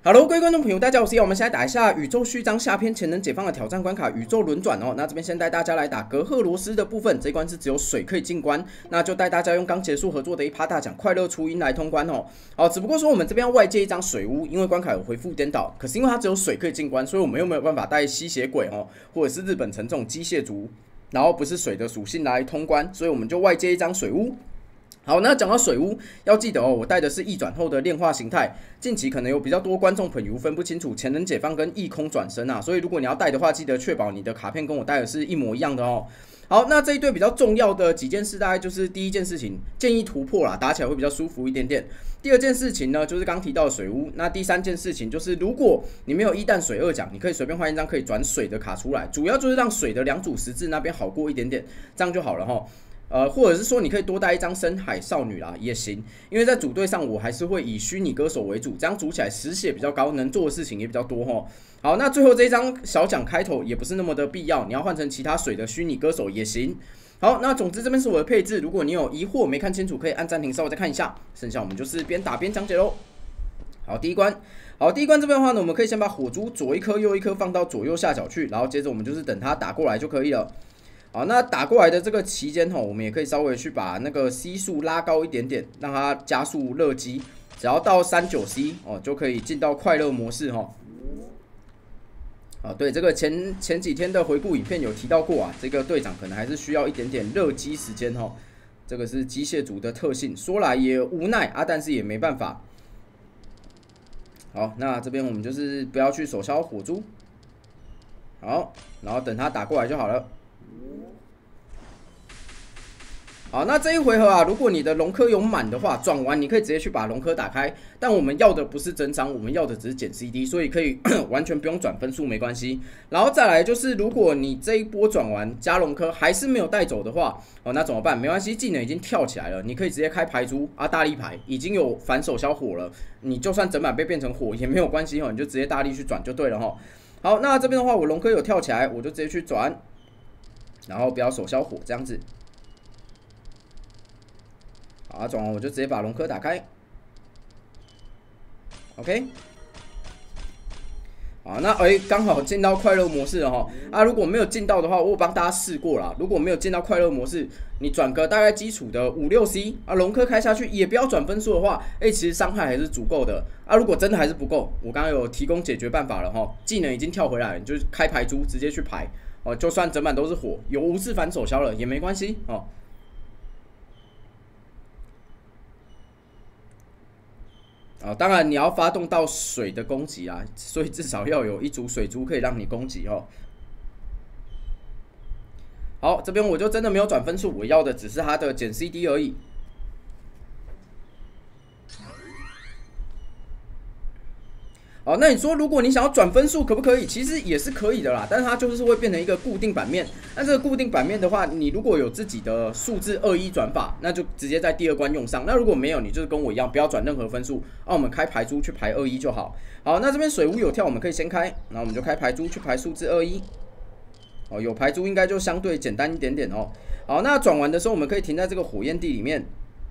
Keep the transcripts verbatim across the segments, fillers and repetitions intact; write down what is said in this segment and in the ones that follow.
Hello，各位观众朋友，大家好，我是耀。我们现在打一下宇宙序章下篇潜能解放的挑战关卡宇宙轮转哦。那这边先带大家来打格赫罗斯的部分，这一关是只有水可以进关，那就带大家用刚结束合作的一趴大奖快乐初音来通关哦。好，只不过说我们这边要外接一张水屋，因为关卡有回复颠倒，可是因为它只有水可以进关，所以我们又没有办法带吸血鬼哦，或者是日本城这种机械族，然后不是水的属性来通关，所以我们就外接一张水屋。好，那讲到水屋，要记得哦，我带的是异转后的炼化形态。近期可能有比较多观众朋友分不清楚潜能解放跟异空转身啊，所以如果你要带的话，记得确保你的卡片跟我带的是一模一样的哦。好，那这一队比较重要的几件事，大概就是第一件事情，建议突破啦，打起来会比较舒服一点点。第二件事情呢，就是刚提到的水屋。那第三件事情就是，如果你没有一弹水二奖，你可以随便换一张可以转水的卡出来，主要就是让水的两组十字那边好过一点点，这样就好了哈。呃，或者是说你可以多带一张深海少女啦，也行，因为在组队上我还是会以虚拟歌手为主，这样组起来实血比较高，能做的事情也比较多齁。好，那最后这一张小奖开头也不是那么的必要，你要换成其他水的虚拟歌手也行。好，那总之这边是我的配置，如果你有疑惑没看清楚，可以按暂停稍微再看一下，剩下我们就是边打边讲解喽。好，第一关，好，第一关这边的话呢，我们可以先把火珠左一颗右一颗放到左右下角去，然后接着我们就是等它打过来就可以了。好，那打过来的这个期间吼，我们也可以稍微去把那个 C 数拉高一点点，让它加速热机，只要到 三十九 C 哦，就可以进到快乐模式吼。啊，对，这个前前几天的回顾影片有提到过啊，这个队长可能还是需要一点点热机时间吼，这个是机械组的特性，说来也无奈啊，但是也没办法。好，那这边我们就是不要去手消火珠，好，然后等它打过来就好了。好，那这一回合啊，如果你的龙科有满的话，转完你可以直接去把龙科打开。但我们要的不是增伤，我们要的只是减 C D， 所以可以完全不用转分数，没关系。然后再来就是，如果你这一波转完加龙科还是没有带走的话，哦，那怎么办？没关系，技能已经跳起来了，你可以直接开牌珠啊，大力牌已经有反手消火了，你就算整版被变成火也没有关系哦，你就直接大力去转就对了哈。好，那这边的话，我龙科有跳起来，我就直接去转，然后不要手消火这样子。好，转完我就直接把龙科打开 ，OK。好，那哎，刚好进到快乐模式了哈。啊，如果没有进到的话，我有帮大家试过啦。如果没有进到快乐模式，你转个大概基础的五六 C 啊，龙科开下去也不要转分数的话，哎，其实伤害还是足够的。啊，如果真的还是不够，我刚刚有提供解决办法了哈。技能已经跳回来了，你就开牌珠直接去排哦，就算整版都是火，有无视反手消了也没关系哦。啊，当然你要发动到水的攻击啊，所以至少要有一组水珠可以让你攻击哦。好，这边我就真的没有转分数，我要的只是它的减 C D 而已。好，那你说如果你想要转分数可不可以？其实也是可以的啦，但是它就是会变成一个固定版面。那这个固定版面的话，你如果有自己的数字二一转法，那就直接在第二关用上。那如果没有，你就是跟我一样，不要转任何分数，那我们开牌珠去排二一就好。好，那这边水屋有跳，我们可以先开，那我们就开牌珠去排数字二一。哦，有牌珠应该就相对简单一点点哦。好，那转完的时候，我们可以停在这个火焰地里面。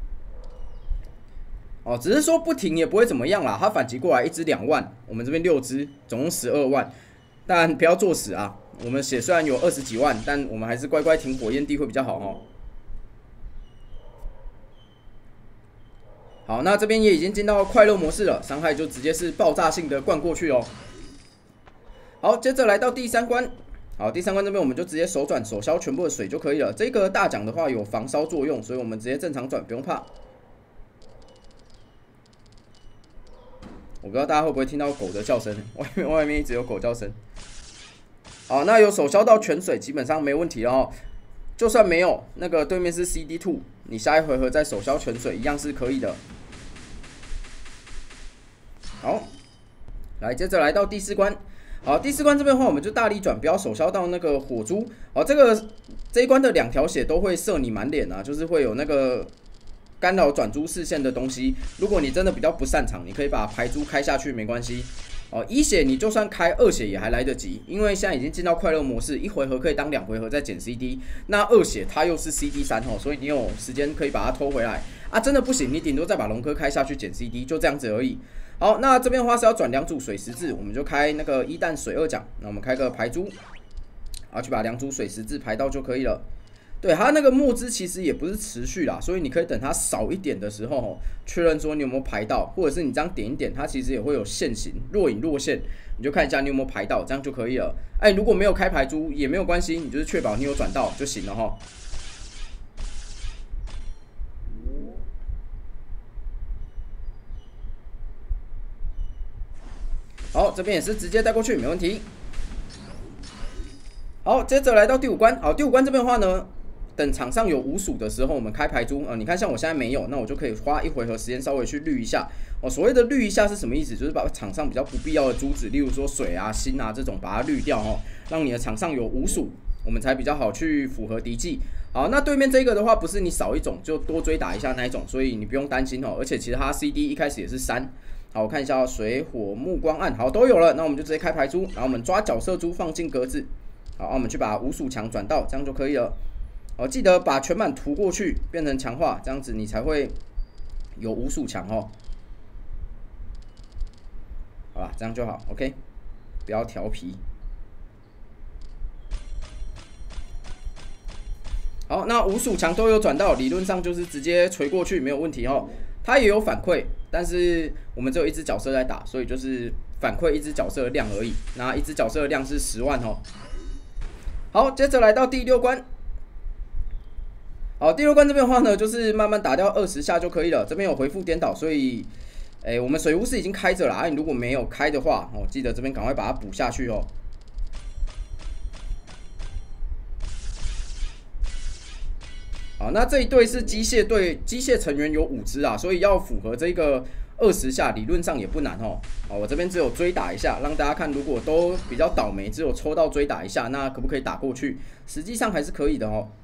哦，只是说不停也不会怎么样啦。它反击过来一只两万，我们这边六只，总共十二万。但不要作死啊！我们血虽然有二十几万，但我们还是乖乖停火焰地会比较好哦。好，那这边也已经进到快乐模式了，伤害就直接是爆炸性的灌过去哦。好，接着来到第三关。好，第三关这边我们就直接手转手消全部的水就可以了。这个大奖的话有防烧作用，所以我们直接正常转，不用怕。我不知道大家会不会听到狗的叫声，外面外面一直有狗叫声。好，那有手消到全水，基本上没问题了哦。就算没有，那个对面是 C D 二， 你下一回合再手消全水一样是可以的。好，来接着来到第四关。好，第四关这边的话，我们就大力转，不要手消到那个火珠。好，这个这一关的两条血都会射你满脸啊，就是会有那个干扰转珠视线的东西，如果你真的比较不擅长，你可以把牌珠开下去，没关系。哦，一血你就算开二血也还来得及，因为现在已经进到快乐模式，一回合可以当两回合再减 C D。那二血它又是 C D 三哦，所以你有时间可以把它偷回来啊。真的不行，你顶多再把龙科开下去减 C D， 就这样子而已。好， 好，那这边的话是要转两组水十字，我们就开那个一弹水二奖，那我们开个排珠，然后去把两组水十字排到就可以了。对，它那个墨汁其实也不是持续啦，所以你可以等它少一点的时候，确认说你有没有排到，或者是你这样点一点，它其实也会有线型，若隐若现，你就看一下你有没有排到，这样就可以了。哎，如果没有开排珠也没有关系，你就是确保你有转到就行了哈。好，这边也是直接带过去，没问题。好，接着来到第五关。好，第五关这边的话呢，等场上有五鼠的时候，我们开排珠。呃，你看像我现在没有，那我就可以花一回合时间稍微去滤一下。哦，所谓的滤一下是什么意思？就是把场上比较不必要的珠子，例如说水啊、锌啊这种，把它滤掉哦，让你的场上有五鼠，我们才比较好去符合敌技。好，那对面这个的话，不是你少一种就多追打一下那一种，所以你不用担心哦。而且其实它 C D 一开始也是三。好，我看一下哦，水火木光暗，好都有了，那我们就直接开排珠，然后我们抓角色珠放进格子，好，我们去把五鼠强转到，这样就可以了。好，记得把全版涂过去，变成强化，这样子你才会有五鼠强哦。好吧，这样就好 ，OK， 不要调皮。好，那五鼠强都有转到，理论上就是直接锤过去没有问题哦。它也有反馈，但是我们只有一只角色在打，所以就是反馈一只角色的量而已。那一只角色的量是十万哦。好，接着来到第六关。好，第六关这边的话呢，就是慢慢打掉二十下就可以了。这边有回复颠倒，所以，哎、欸，我们水巫师已经开着了啊。你如果没有开的话，哦，记得这边赶快把它补下去哦。好，那这一队是机械队，机械成员有五只啊，所以要符合这个二十下，理论上也不难哦。好，我这边只有追打一下，让大家看，如果都比较倒霉，只有抽到追打一下，那可不可以打过去？实际上还是可以的哦。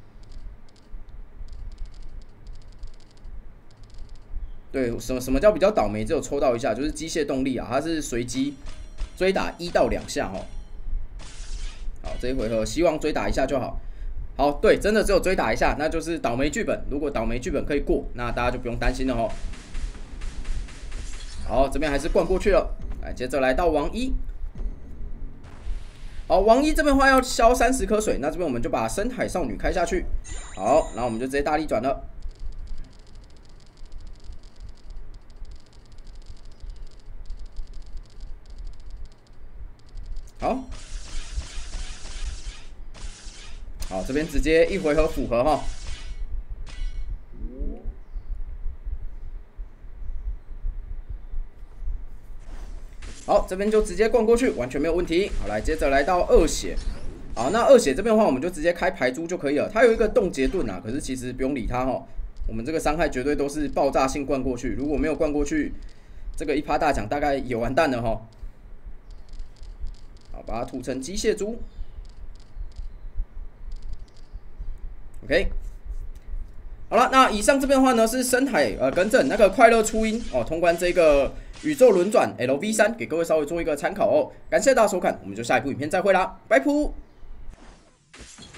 对，什么什么叫比较倒霉？只有抽到一下，就是机械动力啊，它是随机追打一到两下哦。好，这一回合希望追打一下就好。好，对，真的只有追打一下，那就是倒霉剧本。如果倒霉剧本可以过，那大家就不用担心了哦。好，这边还是灌过去了。来，接着来到王一。好，王一这边的话要消三十颗水，那这边我们就把深海少女开下去。好，然后我们就直接大力转了。好。好，这边直接一回合符合哈。好，这边就直接灌过去，完全没有问题。好，来接着来到二血。好，那二血这边的话，我们就直接开排珠就可以了。它有一个冻结盾啊，可是其实不用理它哈。我们这个伤害绝对都是爆炸性灌过去，如果没有灌过去，这个一趴大奖大概也完蛋了哈。好，把它涂成机械珠。OK， 好了，那以上这边的话呢是深海呃更正那个快乐初音哦，通关这个宇宙轮转 L V 三，给各位稍微做一个参考哦。感谢大家收看，我们就下一部影片再会啦，拜拜。